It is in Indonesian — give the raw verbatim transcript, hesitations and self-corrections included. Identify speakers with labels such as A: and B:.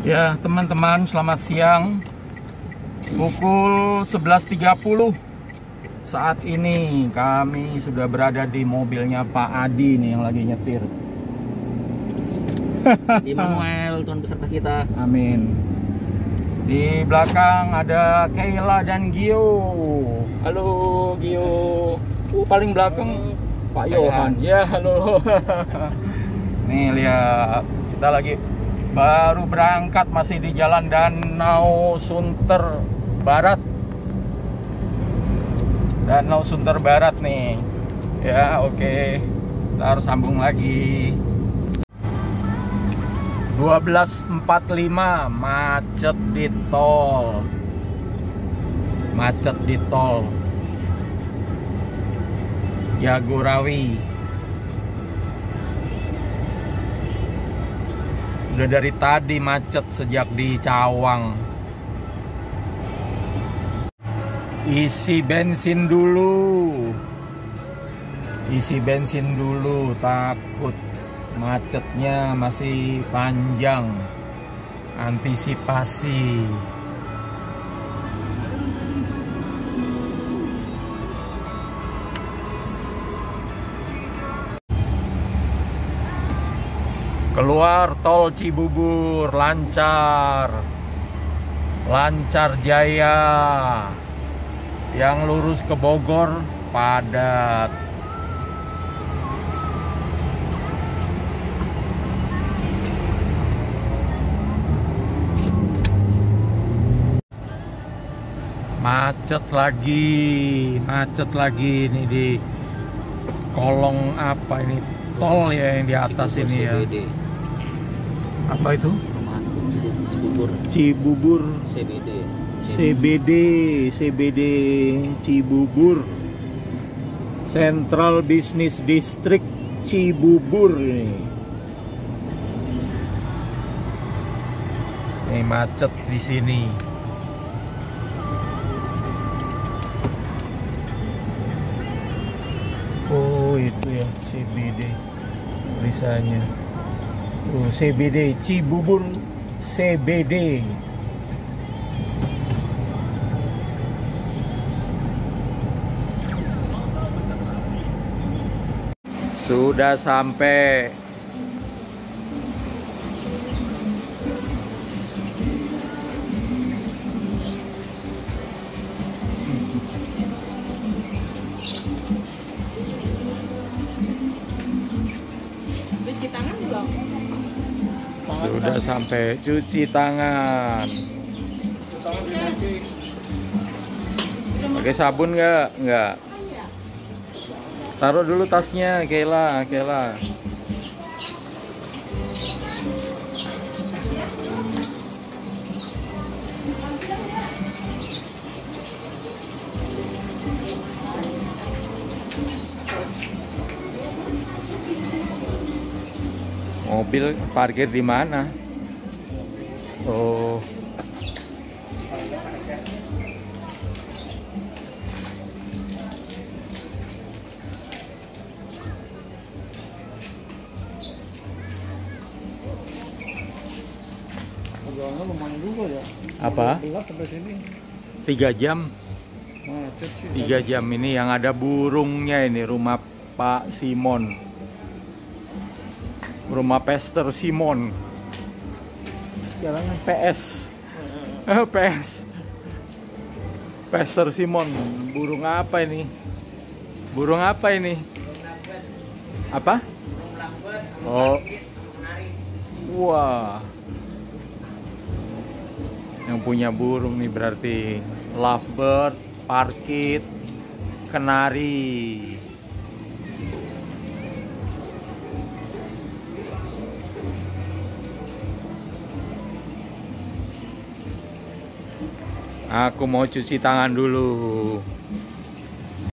A: Ya teman-teman, selamat siang. Pukul sebelas tiga puluh saat ini kami sudah berada di mobilnya Pak Adi nih yang lagi nyetir.
B: Immanuel, Tuhan beserta kita.
A: Amin. Di belakang ada Kayla dan Gio. Halo Gio. Uh, paling belakang Pak Yohan. Ya, halo. Nih lihat, kita lagi baru berangkat, masih di jalan Danau Sunter Barat. Danau Sunter Barat nih. Ya, oke. Kita harus sambung lagi. dua belas empat puluh lima macet di tol. Macet di tol Jagorawi. Udah dari tadi macet sejak di Cawang. Isi bensin dulu. Isi bensin dulu, takut macetnya masih panjang. Antisipasi. Keluar tol Cibubur lancar. Lancar jaya. Yang lurus ke Bogor padat. Macet lagi, macet lagi ini di kolong apa ini, tol ya yang di atas Cibubur, ini ya.
B: C B D.
A: Apa itu?
B: Cibubur.
A: Cibubur.
B: C B D.
A: C B D, C B D Cibubur. Central Business District Cibubur ini. Ini macet di sini. Oh itu ya C B D tulisannya. Tuh C B D Cibubur C B D. Sudah sampai. Sudah sampai, cuci tangan. Pakai sabun nggak? Nggak. Taruh dulu tasnya, Kayla, Kayla. Mobil parkir di mana? Oh.
C: Perjuangan lumayan juga ya.
A: Apa?
C: Sampai sini.
A: Tiga jam.
C: Macet sih.
A: Tiga jam ini yang ada burungnya ini, rumah Pak Simon. Rumah Pester Simon. Jalannya P S. P S. Pester Simon. Burung apa ini? Burung apa ini? Apa? Oh. Wah. Yang punya burung nih berarti lovebird, parkit, kenari. Aku mau cuci tangan dulu.